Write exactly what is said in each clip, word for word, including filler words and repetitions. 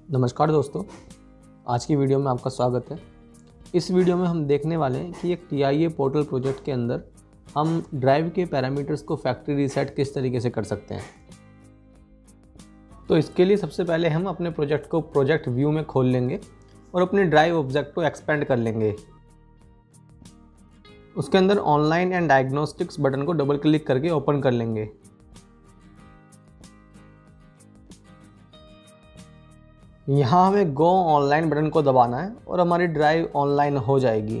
नमस्कार दोस्तों, आज की वीडियो में आपका स्वागत है। इस वीडियो में हम देखने वाले हैं कि एक T I A portal project के अंदर हम ड्राइव के पैरामीटर्स को फैक्ट्री रीसेट किस तरीके से कर सकते हैं। तो इसके लिए सबसे पहले हम अपने प्रोजेक्ट को प्रोजेक्ट व्यू में खोल लेंगे और अपने ड्राइव ऑब्जेक्ट को एक्सपेंड कर लेंगे। उसके अंदर ऑनलाइन एंड डायग्नोस्टिक्स बटन को डबल क्लिक करके ओपन कर लेंगे। यहाँ हमें गो ऑनलाइन बटन को दबाना है और हमारी ड्राइव ऑनलाइन हो जाएगी।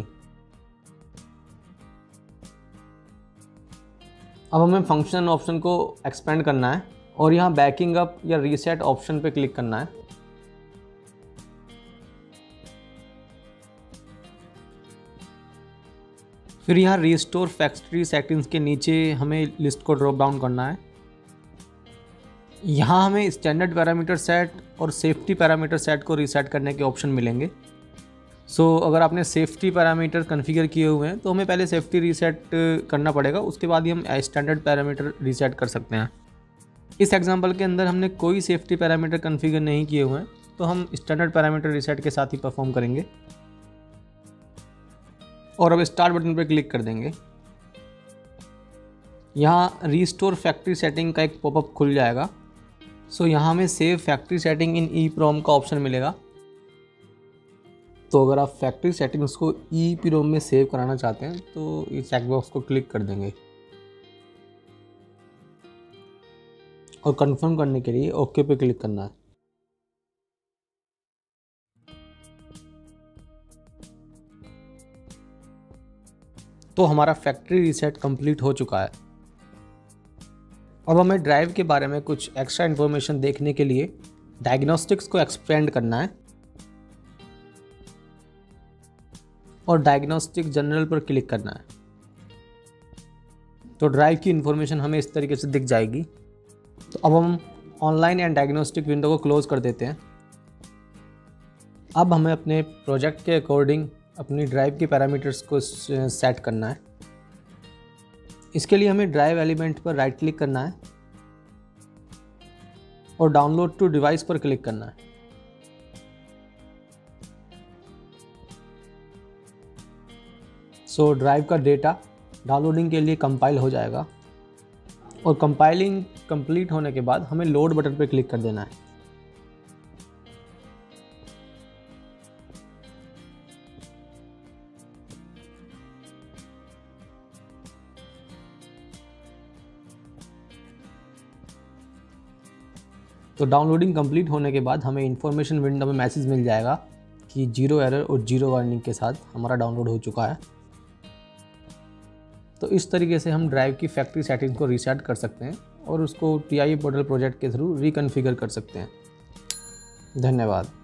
अब हमें फंक्शन ऑप्शन को एक्सपेंड करना है और यहाँ बैकिंग अप या रीसेट ऑप्शन पे क्लिक करना है। फिर यहाँ रिस्टोर फैक्ट्री सेटिंग्स के नीचे हमें लिस्ट को ड्रॉप डाउन करना है। यहाँ हमें स्टैंडर्ड पैरामीटर सेट और सेफ्टी पैरामीटर सेट को रीसेट करने के ऑप्शन मिलेंगे। सो so, अगर आपने सेफ्टी पैरामीटर कॉन्फ़िगर किए हुए हैं तो हमें पहले सेफ्टी रीसेट करना पड़ेगा, उसके बाद ही हम स्टैंडर्ड पैरामीटर रीसेट कर सकते हैं। इस एग्जांपल के अंदर हमने कोई सेफ्टी पैरामीटर कॉन्फ़िगर नहीं किए हुए हैं तो हम स्टैंडर्ड पैरामीटर रीसेट के साथ ही परफॉर्म करेंगे। और अब स्टार्ट बटन पर क्लिक कर देंगे। यहाँ रीस्टोर फैक्ट्री सेटिंग का एक पॉपअप खुल जाएगा। सो so, यहाँ हमें save factory setting in EPROM का ऑप्शन मिलेगा। तो अगर आप फैक्ट्री सेटिंग्स को ई प्रोम में सेव कराना चाहते हैं तो इस चेकबॉक्स को क्लिक कर देंगे और कंफर्म करने के लिए ओके पे क्लिक करना है। तो हमारा फैक्ट्री रीसेट कंप्लीट हो चुका है। अब हमें ड्राइव के बारे में कुछ एक्स्ट्रा इन्फॉर्मेशन देखने के लिए डायग्नोस्टिक्स को एक्सपेंड करना है और डायग्नोस्टिक जनरल पर क्लिक करना है। तो ड्राइव की इन्फॉर्मेशन हमें इस तरीके से दिख जाएगी। तो अब हम ऑनलाइन एंड डायग्नोस्टिक विंडो को क्लोज कर देते हैं। अब हमें अपने प्रोजेक्ट के अकॉर्डिंग अपनी ड्राइव के पैरामीटर्स को सेट करना है। इसके लिए हमें ड्राइव एलिमेंट पर राइट क्लिक करना है और डाउनलोड टू डिवाइस पर क्लिक करना है। सो so, ड्राइव का डेटा डाउनलोडिंग के लिए कंपाइल हो जाएगा और कंपाइलिंग कंप्लीट होने के बाद हमें लोड बटन पर क्लिक कर देना है। तो डाउनलोडिंग कंप्लीट होने के बाद हमें इन्फॉर्मेशन विंडो में मैसेज मिल जाएगा कि जीरो एरर और जीरो वार्निंग के साथ हमारा डाउनलोड हो चुका है। तो इस तरीके से हम ड्राइव की फैक्ट्री सेटिंग्स को रीसेट कर सकते हैं और उसको T I A portal project के थ्रू रिकॉन्फ़िगर कर सकते हैं। धन्यवाद।